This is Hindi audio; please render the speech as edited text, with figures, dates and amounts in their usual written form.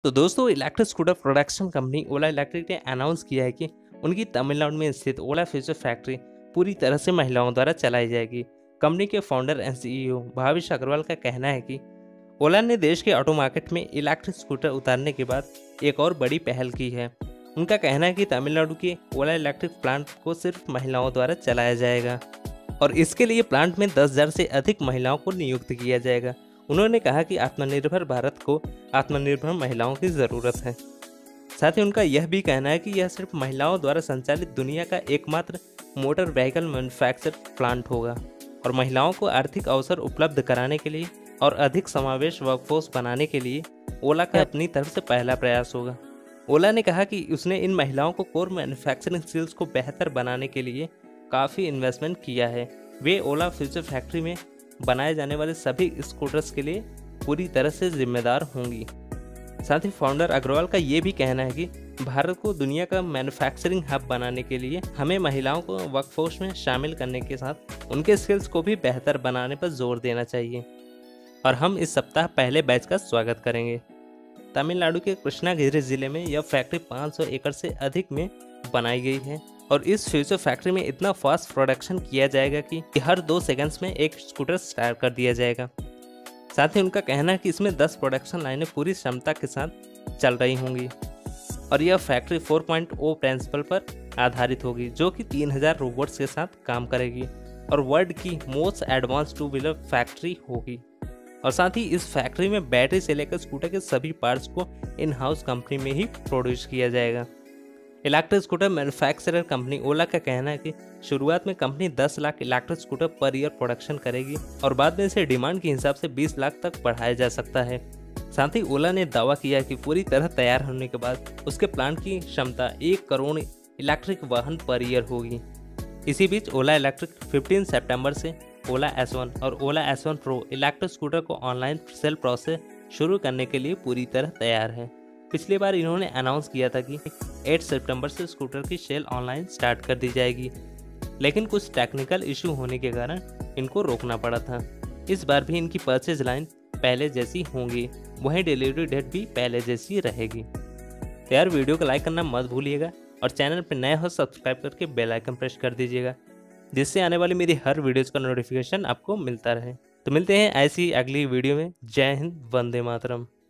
तो दोस्तों electric scooter production company Ola Electric ने अनाउंस किया है कि उनकी तमिलनाडु में स्थित ओला फ्यूचर फैक्ट्री पूरी तरह से महिलाओं द्वारा चलाई जाएगी। कंपनी के founder and CEO Bhavish Aggarwal का कहना है कि ओला ने देश के ऑटो मार्केट में इलेक्ट्रिक स्कूटर उतारने के बाद एक और बड़ी पहल की है। उनका कहना है कि तमिलनाडु के ओला इलेक्ट्रिक प्लांट को सिर्फ महिलाओं द्वारा चलाया जाएगा और इसके लिए प्लांट में 10,000 से अधिक महिलाओं को नियुक्त किया जाएगा। उन्होंने कहा कि आत्मनिर्भर भारत को आत्मनिर्भर महिलाओं की ज़रूरत है। साथ ही उनका यह भी कहना है कि यह सिर्फ महिलाओं द्वारा संचालित दुनिया का एकमात्र मोटर व्हीकल मैन्युफैक्चर प्लांट होगा और महिलाओं को आर्थिक अवसर उपलब्ध कराने के लिए और अधिक समावेश वर्कफोर्स बनाने के लिए ओला का अपनी तरफ से पहला प्रयास होगा। ओला ने कहा कि उसने इन महिलाओं को कोर मैन्युफैक्चरिंग स्किल्स को बेहतर बनाने के लिए काफ़ी इन्वेस्टमेंट किया है। वे ओला फ्यूचर फैक्ट्री में बनाए जाने वाले सभी स्कूटर्स के लिए पूरी तरह से जिम्मेदार होंगी। साथ ही फाउंडर अग्रवाल का ये भी कहना है कि भारत को दुनिया का मैन्युफैक्चरिंग हब बनाने के लिए हमें महिलाओं को वर्कफोर्स में शामिल करने के साथ उनके स्किल्स को भी बेहतर बनाने पर जोर देना चाहिए और हम इस सप्ताह पहले बैच का स्वागत करेंगे। तमिलनाडु के कृष्णागिरी जिले में यह फैक्ट्री 500 एकड़ से अधिक में बनाई गई है और इस फ्यूचर फैक्ट्री में इतना फास्ट प्रोडक्शन किया जाएगा कि हर 2 सेकंड्स में एक स्कूटर स्टार्ट कर दिया जाएगा। साथ ही उनका कहना है कि इसमें 10 प्रोडक्शन लाइनें पूरी क्षमता के साथ चल रही होंगी और यह फैक्ट्री 4.0 प्रिंसिपल पर आधारित होगी जो कि 3000 रोबोट्स के साथ काम करेगी और वर्ल्ड की मोस्ट एडवांस 2 व्हीलर फैक्ट्री होगी। और साथ ही इस फैक्ट्री में बैटरी से लेकर स्कूटर के सभी पार्ट्स को इन हाउस कंपनी में ही प्रोड्यूस किया जाएगा। Electric scooter manufacturer company Ola का कहना है कि शुरुआत में company 10 lakh electric scooter per year production करेगी और बाद में इसे डिमांड के हिसाब से 20 लाख तक बढ़ाया जा सकता है। साथ ही ओला ने दावा किया है कि पूरी तरह तैयार होने के बाद उसके प्लांट की क्षमता 1 करोड़ इलेक्ट्रिक वाहन पर ईयर होगी। इसी बीच ओला इलेक्ट्रिक 15 सितंबर से ओला S1 और Ola S1 pro electric scooter को ऑनलाइन सेल प्रोसेस शुरू करने के लिए पूरी तरह तैयार है। पिछली बार इन्होंने अनाउंस किया था कि 8 सितंबर से स्कूटर की सेल ऑनलाइन स्टार्ट कर दी जाएगी, लेकिन कुछ टेक्निकल इशू होने के कारण इनको रोकना पड़ा था। इस बार भी इनकी परचेज लाइन पहले जैसी होंगी, वहीं डिलीवरी डेट भी पहले जैसी रहेगी। तो यार वीडियो को लाइक करना मत भूलिएगा और चैनल पर नए हो सब्सक्राइब करके बेल आइकन प्रेस कर दीजिएगा, जिससे आने वाली मेरी हर वीडियोज़ का नोटिफिकेशन आपको मिलता रहे। तो मिलते हैं ऐसी अगली वीडियो में। जय हिंद, वंदे मातरम।